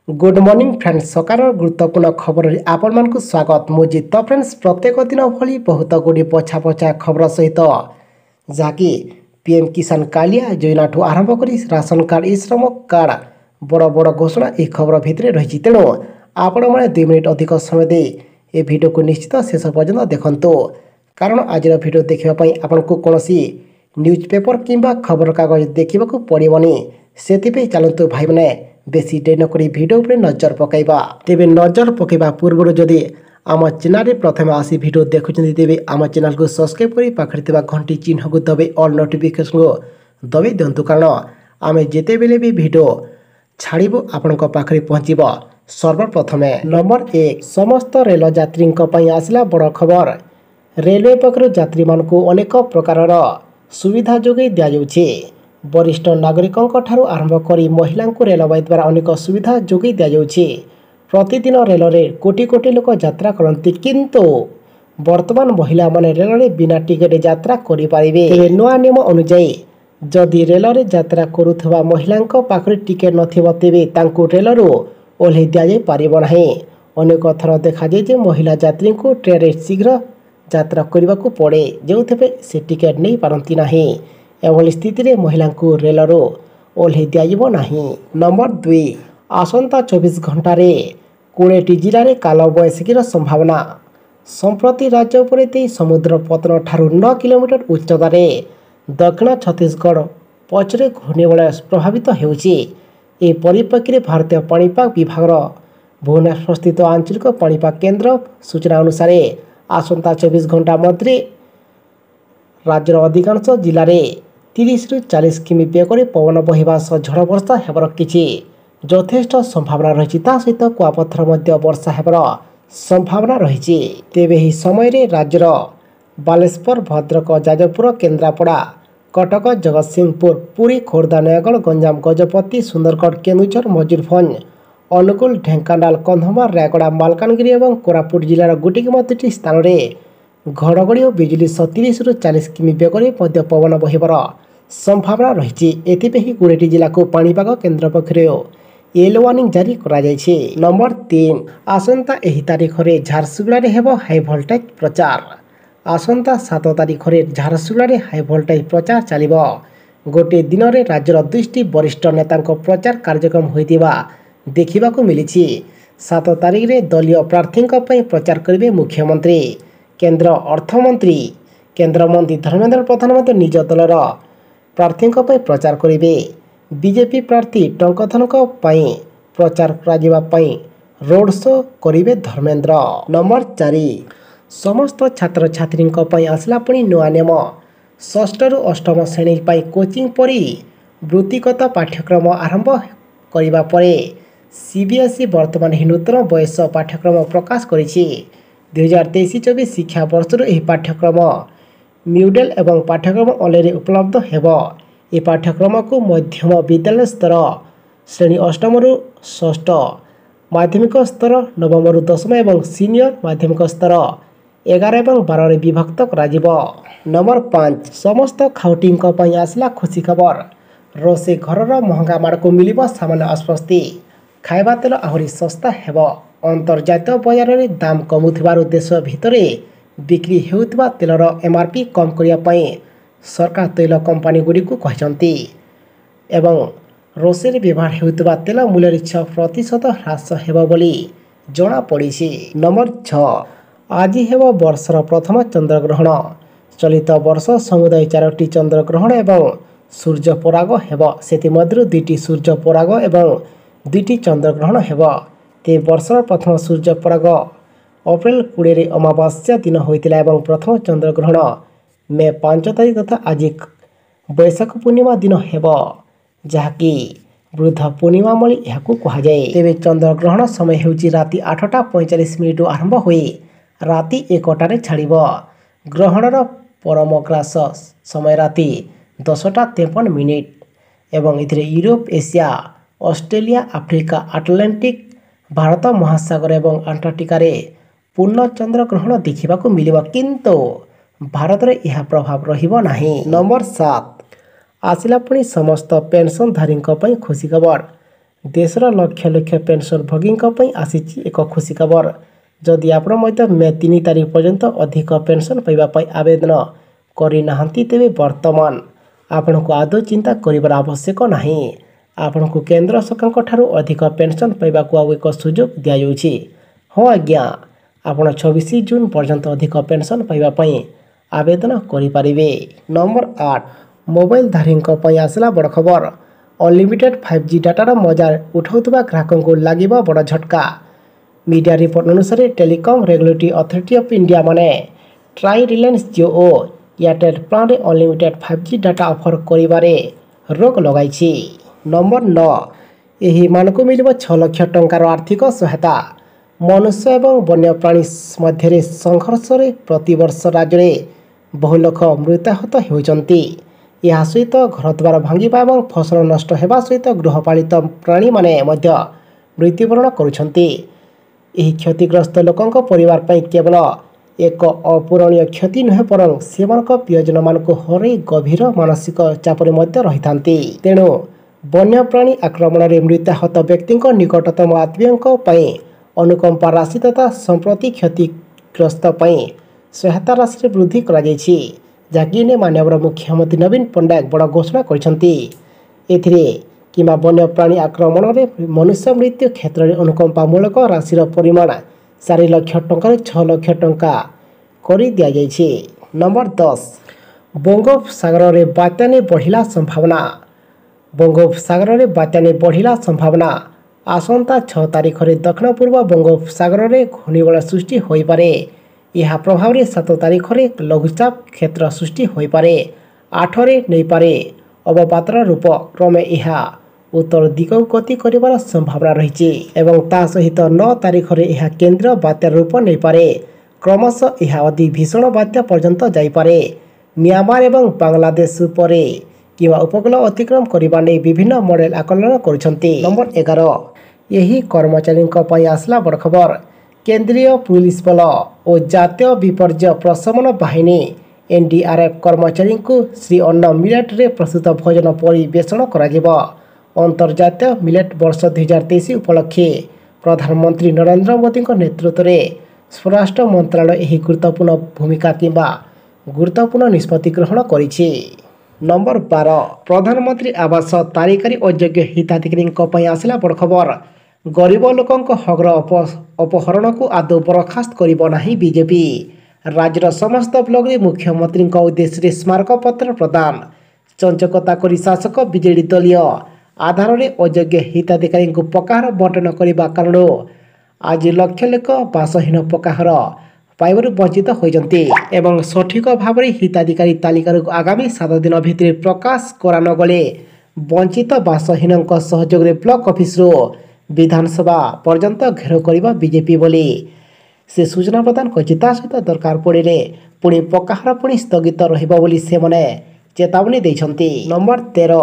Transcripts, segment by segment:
Good morning friends सकार गुरुत्वपूर्ण खबर आपण मानक स्वागत मुझे तो फ्रेंड्स प्रत्येक दिन भली बहुत गुड़ी पछा पछा खबर सहित जहाँकि पीएम किसान कालिया योजना ठू आरंभ कर राशन कार्ड ई श्रम कार्ड बड़ बड़ घोषणा यह खबर भितर रही तेणु आपण मैंने 2 मिनिट अधिक समय दे ये वीडियो को निश्चित शेष पर्यंत देखंतु कारण आज वीडियो देखापी आपन को कौन न्यूज पेपर किंबा खबर कागज देखा पड़ोनी से चलतु भाई मैंने बेसी डेरी नक भिड नजर पकईवा तेज नजर पकईवा पूर्व जदि आम चैनल प्रथम आसी भिड देखुं तेज आम चैनल को सब्सक्राइब कर पाखे घंटी चिन्ह को दबाई ऑल नोटिफिकेशन को दबाई दिंतु कारण आम जिते बेले भी भिड छाड़ू आपण पाखे पहुँचब सर्वप्रथम नंबर 1 समस्त रेल यात्री आसला बड़ खबर रेलवे पक्ष यात्री मानक अनेक प्रकार सुविधा जोगे दि वरिष्ठ नागरिकों ठारू आरंभ कर महिला रेलवे द्वारा अनेक सुविधा जोगे दि प्रतिदिन रेल में कोटी कोटी लोक यात्रा करती किंतु वर्तमान महिला माने रेल में बिना टिकेट यात्रा करें नुआ नियम अनुजाई जदि रेल में यात्रा करुवा महिला पाखे टिकेट नथिबो तेबे तांकु रेलरू ओह्लै दिया पारिबो नाही। अनेक थर देखाଯାଏ महिला यात्री को ट्रेन शीघ्र यात्रा करने को पड़े जो से टिकेट नहीं पारती नहीं एभली स्थिति रे महिला को रेलरू ओह्लै दिया नहीं। नंबर 2 आसंता 24 घंटा 20 जिले में काल बैशाखीर संभावना संप्रति राज्य उपरे समुद्र पतन ठारू 9 किलोमीटर उच्चतार दक्षिण छत्तीसगढ़ पछरे घूर्णिबलय प्रभावित होउछि। ए परिप्रेक्षी में भारतीय पाणीपाग विभाग भुवनेश्वर स्थित आंचलिक पाणीपाग केन्द्र सूचना अनुसार आसंता 24 घंटा मध्य राज्यर अधिकांश जिले में 30 ରୁ 40 किमी बेगर पवन बहिबा सह झड़ वर्षा हेबार किछि यथेष्ट संभावना रही सहित कुआपथर मध्य वर्षा हेबार संभावना रही। तेबे ही समय रे राज्यर बालेश्वर भद्रक जाजपुर केन्द्रापड़ा कटक जगतसिंहपुर पुरी खोर्धा नयागढ़ गंजाम गजपति सुंदरगढ़ केन्दुझर मयूरभंज अनुगुल ढेंकानाल कंधमाल रायगड़ा मालकानगिरी और कोरापुट जिलार गोटी मत स्थान में घड़घड़ी और बिजुली 30 ରୁ 40 किमी बेगर पवन बहिबार संभावना रही। एथिपाई 20 जिला को पाणीपाग केन्द्र पक्ष येलो वार्निंग जारी करा जायछि। नंबर 3 आसंता एही तारीख में झारसुगुड़ा हेबो हाई वोल्टेज प्रचार आसंता 7 तारीख में झारसुगुड़ा हाई वोल्टेज प्रचार चलिबो गोटे दिन में राज्यर 2टी वरिष्ठ नेता प्रचार कार्यक्रम होइतिबा देखिबाकू मिलिछि। 7 तारीख में दलीय प्रार्थी प्रचार करेंगे मुख्यमंत्री केंद्र अर्थमंत्री केंद्र मंत्री धर्मेंद्र प्रधान निज दलर प्रार्थी प्रचार करेंगे। बीजेपी प्रार्थी टंकधन प्रचार कर रोड शो करेंगे धर्मेंद्र। नंबर 4 समस्त छात्र छात्री आसला पुणी नुआ नियम 6 ରୁ 8 श्रेणी कोचिंग परी वृत्तिगत पाठ्यक्रम आरंभ करने पर सीबीएसई वर्तमान ही नूतन बयस पाठ्यक्रम प्रकाश करिछि। 2023-24 शिक्षा वर्ष यह पाठ्यक्रम म्यूडेल एवं पाठ्यक्रम ऑनलाइन उपलब्ध हेबो। यह पाठ्यक्रम को मध्यम विद्यालय स्तर श्रेणी 8 ରୁ 6 माध्यमिक स्तर 9 ରୁ 10 एवं सीनियर माध्यमिक स्तर 11 और 12 विभक्त करा। नंबर 5 समस्त खाउटी आसला खुशी खबर रोषे घर महंगा माड़ को मिल सामान्य आश्वस्ति खाଇବା तेल आहरी सस्ता हेबो। अंतर्जातीय बजार में दाम कमुथिबारु देश भितर बिक्री हेउथिबा तेलर एमआरपी कम करने सरकार तैल कंपानी गुड़ी को कहते एवं रोषे व्यवहार हेउथिबा तेल मूल्य 6% ह्रास हेबो बोली जना पड़ी। नंबर 6 आज हेबो वर्षर प्रथम चंद्रग्रहण चलित वर्ष समुदाय 4टी चंद्रग्रहण एवं सूर्यपराग हेबो सेतिमध्यरु 2टी सूर्यपराग एवं 2टी चंद्रग्रहण हेबो। ते वर्षर प्रथम सूर्यपराग अप्रैल 20 अमावास्या दिन होइतिला एवं प्रथम चंद्रग्रहण मे 5 तारीख तथा आज बैशाख पूर्णिमा दिन हेबो जहाँकि वृद्ध पूर्णिमा मली यहाकू कहा जाए। तेबे चंद्रग्रहण समय हेउची राति 8:45 आरंभ होई राति 1टारे छाड़िबो। ग्रहणर परमग्रास समय राति 10:53 एवं इथिरे Europe Asia Australia Africa Atlantic Bharat महासागर एवं अंटार्कटिकार पूर्ण चंद्रग्रहण देखा मिलिबा किंतु भारत में यह प्रभाव रहिबो नाही। नंबर 7 आसिला पुणी समस्त पेंशनधारी खुशी खबर देशर लक्ष लक्ष पेंशन भोगी आसी एक खुशी खबर। जदि आपण मे 3 तारिख पर्यंत अधिक पेंशन पाइबा आवेदन करना तेरे वर्तमान आपण को आदौ चिंता कर आवश्यक नहीं। आपण को केंद्र सरकार अधिक पेंशन पाइबा आउ एक सुजोग दि हाँ आज्ञा आपण 26 जून पर्यंत अधिक पेंशन पाइबा आवेदन करें। नंबर 8 मोबाइल धारी आसला बड़ खबर। अनलिमिटेड 5G डाटार मजा उठाउथुबा ग्राहकों को लगे बड़ झटका। मीडिया रिपोर्ट अनुसार Telecom Regulatory Authority of India माने ट्राई रिलायंस जियो और Airtel plan unlimited 5G data offer करिबारे रोक लगाई। नंबर 9 यही मानक मिल 6 लाख टंकार आर्थिक सहायता। मनुष्य एवं वन्यप्राणी मध्य संघर्ष में प्रतिवर्ष राज्य में बहु लोक मृत्याहत होती। यह सहित घरद्वार भांगा और फसल नष्ट होगा सहित गृहपालित प्राणी माने मृत्युवरण करुछंती। यह क्षतिग्रस्त लोकों परिवार पर केवल एक अपूरणीय क्षति नुहे बरं से प्रियजन मानक हरई गभीर मानसिक चापरे रही था। तेणु वन्यप्राणी आक्रमण में मृत्याहत व्यक्ति निकटतम आत्मीय अनुकंपा राशि तथा संप्रति क्षतिग्रस्त सहायता राशि वृद्धि कर जहाँकि माननीय मुख्यमंत्री नवीन पट्टनायक बड़ घोषणा कर वन्यप्राणी आक्रमण में मनुष्य मृत्यु क्षेत्र में अनुकंपामूलक राशि परिमाण 4 लाख टंका 6 लाख टंका कर दि। नंबर 10 बंगोपसागर में बात्या ने बढ़िला संभावना। बंगोपसागर में बात्या ने बढ़िला संभावना। आसंता 6 तारिख में दक्षिण पूर्व बंगोपसागर में घूर्णिबलय सृष्टि हो पारे। यह प्रभाव में 7 तारिख में लघुचाप क्षेत्र सृष्टि हो पारे। 8 नहीं पारे अवपातर रूप क्रमे यह उत्तर दिग गति कर संभावना रही एवं ता सहित 9 तारिख में यह केंद्रीय बात्यार रूप नहीं पारे। क्रमशः यह अति भीषण बात्या पर्यंत जाइपारे। म्यांमार एवं बांग्लादेश पर किंवा उपकूल अतिक्रम करने नहीं विभिन्न मॉडल आकलन करुछंती। नंबर 11 यही कर्मचारी आसला बड़ खबर। केंद्रीय पुलिस बल और जातीय विपर्य प्रशमन बाहिनी NDRF कर्मचारी को श्री अन्न मिलेट रे प्रस्तुत भोजन परिवेषण करा। अंतर्जातीय मिलेट वर्ष 2023 उपलक्षे प्रधानमंत्री नरेंद्र मोदी नेतृत्व में स्वराष्ट्र मंत्रालय यह गुरुत्वपूर्ण भूमिका किंबा गुरुत्वपूर्ण निष्पत्ति ग्रहण करिछि। नंबर 12 प्रधानमंत्री आवास तारिकारी अयोग्य हिताधिकारी आसला बड़ खबर। गरीब लोकों हकर अपहरण को आदौ बरखास्त करिब नाही बीजेपी। राज्यर समस्त ब्लॉक में मुख्यमंत्री उद्देश्य स्मारक पत्र प्रदान। चंचकता करी शासक बीजेडी दलीय आधार में अयोग्य हिताधिकारी पक्काहार बंटन करने कारण आज लक्ष लक्ष बासहीन पक्काहार पाइबार वंचित होती एवं सठिक भाव में हिताधिकारी तालिकार आगामी 7 दिन भितर प्रकाश करान गले वंचित बासहीन सहयोग में ब्लॉक ऑफिस विधानसभा पर्यंत घेर करने बीजेपी बोली से सूचना प्रदान कर सहित दरकार पड़े पुणी पक्काहार पुणी स्थगित रही चेतावनी देते। नंबर 13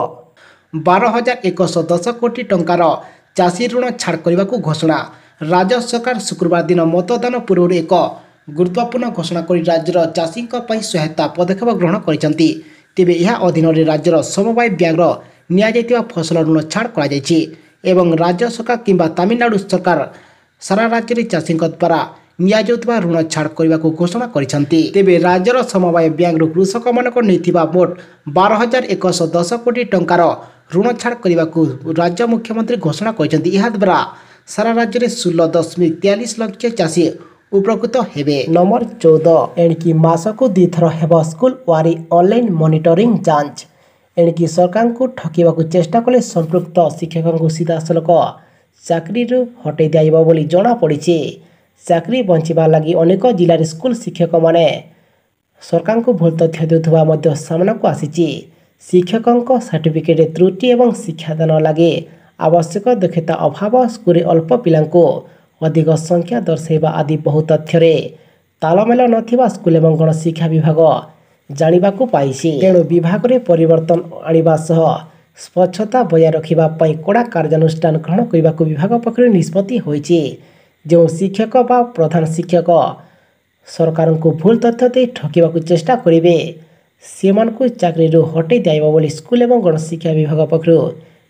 12,110 कोटी टंकार चाषी ऋण छाड़ करने को घोषणा। राज्य सरकार शुक्रवार दिन मतदान पूर्व एक गुरुत्वपूर्ण घोषणा कर राज्यर चाषी सहायता पदक्षेप ग्रहण करते। तेबे यह अधीन राज्यर समवाय बैंक निया फसल ऋण छाड़ कर राज्य सरकार किंबा तमिलनाडु सरकार सारा राज्य में चाषी द्वारा निया ऋण छाड़ करने को घोषणा करते। तेबे राज्यर समवाय बैंक कृषक मानक मोट 12,110 कोटी टंकार ऋण छाड़ करने को राज्य मुख्यमंत्री घोषणा करते। यह द्वारा सारा राज्य में 16.43 लाख चाषी उपकृत हेबे। नंबर 14 एणिकी मासको 2 थर हेब स्कूल वारी ऑनलाइन मॉनिटरिंग जांच। एणिकी सरकार को ठकिबा को चेष्टा कले संपृक्त शिक्षकों को सीधासलख चाकरी हटै दिया बोली जना पड़ी। चाकरी बंचिबा लगी अनेक जिले स्कूल शिक्षक माने सरकार को भूल तथ्य देउथबा सामना को आसी। शिक्षकों सर्टिफिकेट त्रुटि एवं शिक्षादान लगे आवश्यक दक्षता अभाव स्कूल अल्प पिला अधिक संख्या दर्शाइबा आदि बहु तथ्य तालमेल नथिबा स्कूल एवं गणशिक्षा विभाग जानिबाकु पाइछि। तेणु विभाग में परिवर्तन आनिबा सह स्वच्छता बजाय रखिबा पई कड़ा कार्यानुष्ठान ग्रहण करने को विभाग पक्षर निष्पत्ति होइछि। जो शिक्षक बा प्रधान शिक्षक सरकार को भूल तथ्य दे ठकिबा को चेष्टा करेंगे से चाकरी हटै दिया बोली स्कूल एवं गणशिक्षा विभाग पक्षर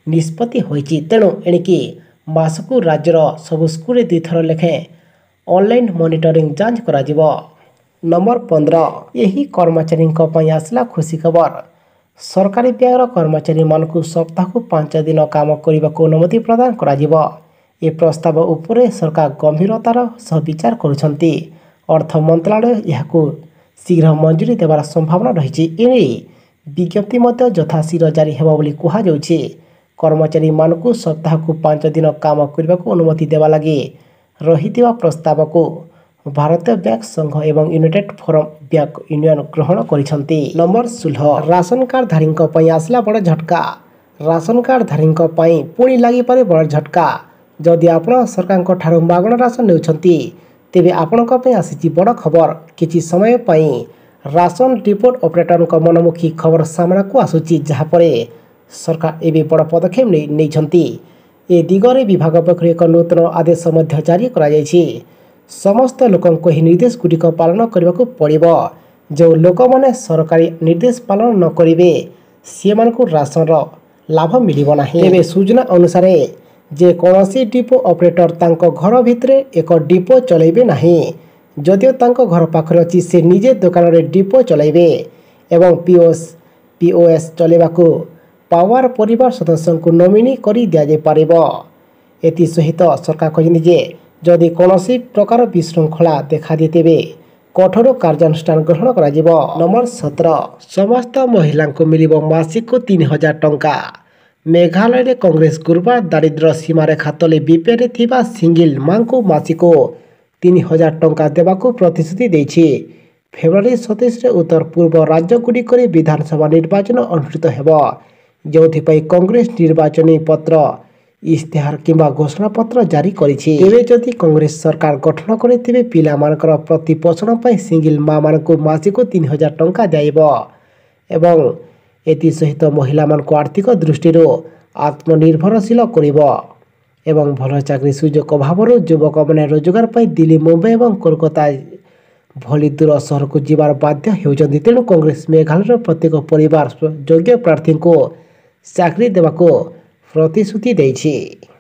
ନିଷ୍ପତ୍ତି ହୋଇଛି। ତେଣୁ ଏଣିକି ମାସକୁ ରାଜ୍ୟର ସବୁ ସ୍କୁଲରେ 2 ଥର ଲେଖାଏଁ ଅନଲାଇନ୍ ମନିଟରିଂ ଯାଞ୍ଚ କରାଯିବ। ନମ୍ବର 15 ଏହି କର୍ମଚାରୀଙ୍କ ପାଇଁ ଆସିଲା ଖୁସି ଖବର। ସରକାରୀ ବିଭାଗର କର୍ମଚାରୀମାନଙ୍କୁ ସପ୍ତାହକୁ 5 ଦିନ କାମ କରିବାକୁ ଅନୁମତି ପ୍ରଦାନ କରାଯିବ। ଏ ପ୍ରସ୍ତାବ ଉପରେ ସରକାର ଗମ୍ଭୀରତାର ସହ ବିଚାର କରୁଛନ୍ତି। ଅର୍ଥ ମନ୍ତ୍ରଣାଳୟ ଏହାକୁ ଶୀଘ୍ର ମଞ୍ଜୁରି ଦେବାର ସମ୍ଭାବନା ରହିଛି। ଏନେଇ ବିଜ୍ଞପ୍ତି ମଧ୍ୟ ଯଥାଶୀଘ୍ର ଜାରି ହେବ ବୋଲି କୁହାଯାଉଛି। କର୍ମଚାରୀମାନଙ୍କୁ ସପ୍ତାହକୁ 5 ଦିନ କାମ କରିବାକୁ ଅନୁମତି ଦେବା ଲାଗି ରହିଥିବା ପ୍ରସ୍ତାବକୁ ଭାରତୀୟ ବ୍ୟାଙ୍କ ସଂଘ ଏବଂ ୟୁନାଇଟେଡ୍ ଫୋରମ ବ୍ୟାଙ୍କ ୟୁନିୟନ ଗ୍ରହଣ କରିଛନ୍ତି। ନମ୍ବର 16 ରାସନ କାର୍ଡଧାରୀଙ୍କ ପାଇଁ ଆସିଲା ବଡ଼ ଝଟକା। ରାସନ କାର୍ଡଧାରୀଙ୍କ ପାଇଁ ପୁଣି ଲାଗିପାରେ ବଡ଼ ଝଟକା। ଯଦି ଆପଣ ସରକାରଙ୍କ ଠାରୁ ମାଗଣା ରାସନ ନେଉଛନ୍ତି ତେବେ ଆପଣଙ୍କ ପାଇଁ ଆସିଛି ବଡ଼ ଖବର। କିଛି ସମୟ ପାଇଁ ରାସନ ଡିପୋ ଅପରେଟରଙ୍କ ମନମୁଖୀ ଖବର ସାମ୍ନାକୁ ଆସୁଛି, ଯାହାପରେ ସରକାର ଏବେ ବଡ଼ ପଦକ୍ଷେପ ନେଇଛନ୍ତି। ଏ ଦିଗରେ ବିଭାଗ ପକ୍ଷରୁ ଏକ ନୂତନ ଆଦେଶ ମଧ୍ୟ ଜାରି କରାଯାଇଛି। ସମସ୍ତ ଲୋକଙ୍କୁ ଏହି ନିର୍ଦ୍ଦେଶଗୁଡ଼ିକ ପାଳନ କରିବାକୁ ପଡ଼ିବ। ଯେଉଁ ଲୋକମାନେ ସରକାରୀ ନିର୍ଦ୍ଦେଶ ପାଳନ ନ କରିବେ ସେମାନଙ୍କୁ ରାସନର ଲାଭ ମିଳିବ ନାହିଁ। ତେବେ ସୂଚନା ଅନୁସାରେ ଯେକୌଣସି ଡିପୋ ଅପରେଟର ତାଙ୍କ ଘର ଭିତରେ ଏକ ଡିପୋ ଚଳାଇବେ ନାହିଁ। ଯଦିଓ ତାଙ୍କ ଘର ପାଖରେ ଅଛି ସେ ନିଜେ ଦୋକାନରେ ଡିପୋ ଚଳାଇବେ ଏବଂ ପିଓଏସ୍ ଚଳାଇବାକୁ ପାୱାର ପରିବାର ସଦସ୍ୟଙ୍କୁ ନୋମିନି କରି ଦିଆଯାଇପାରିବ। ଏଥିସହିତ ସରକାର କହିଛନ୍ତି ଯେ ଯଦି କୌଣସି ପ୍ରକାର ବିଶୃଙ୍ଖଳା ଦେଖାଦିଏ ତେବେ କଠୋର କାର୍ଯ୍ୟାନୁଷ୍ଠାନ ଗ୍ରହଣ କରାଯିବ। ନମ୍ବର 17 ସମସ୍ତ ମହିଳାଙ୍କୁ ମିଳିବ ମାସିକ 3000 ଟଙ୍କା। ମେଘାଳୟରେ କଂଗ୍ରେସ ଗୁରୁବାର ଦାରିଦ୍ର୍ୟ ସୀମାରେଖା ତଳେ ବିପିଏଲ୍ରେ ଥିବା ସିଙ୍ଗଲ ମାଙ୍କୁ ମାସିକ 3000 ଟଙ୍କା ଦେବାକୁ ପ୍ରତିଶ୍ରୁତି ଦେଇଛି। ଫେବୃଆରୀ 27ରେ ଉତ୍ତର ପୂର୍ବ ରାଜ୍ୟଗୁଡ଼ିକରେ ବିଧାନସଭା ନିର୍ବାଚନ ଅନୁଷ୍ଠିତ ହେବ, ଯେଉଁଥିପାଇଁ କଂଗ୍ରେସ ନିର୍ବାଚନୀ ପତ୍ର, ଇସ୍ତାହାର କିମ୍ବା ଘୋଷଣାପତ୍ର ଜାରି କରିଛି। ତେବେ ଯଦି କଂଗ୍ରେସ ସରକାର ଗଠନ କରେ ତେବେ ପିଲାମାନଙ୍କର ପ୍ରତିପୋଷଣ ପାଇଁ ସିଙ୍ଗଲ ମାମାନଙ୍କୁ ମାସିକ 3000 ଟଙ୍କା ଦିଆଯିବ ଏବଂ ଏଥିସହିତ ମହିଳାମାନଙ୍କୁ ଆର୍ଥିକ ଦୃଷ୍ଟିରୁ ଆତ୍ମନିର୍ଭରଶୀଳ କରିବ ଏବଂ ଭଲ ଚାକିରି ସୁଯୋଗ ଅଭାବରୁ ଯୁବକମାନେ ରୋଜଗାର ପାଇଁ ଦିଲ୍ଲୀ, ମୁମ୍ବାଇ ଏବଂ କୋଲକାତା ଭଳି ଦୂର ସହରକୁ ଯିବାର ବାଧ୍ୟ ହେଉଛନ୍ତି। ତେଣୁ କଂଗ୍ରେସ ମେଘାଳୟର ପ୍ରତ୍ୟେକ ପରିବାର ଯୋଗ୍ୟ ପ୍ରାର୍ଥୀଙ୍କୁ ଚାକିରି ଦେବାକୁ ପ୍ରତିଶ୍ରୁତି ଦେଇଛି।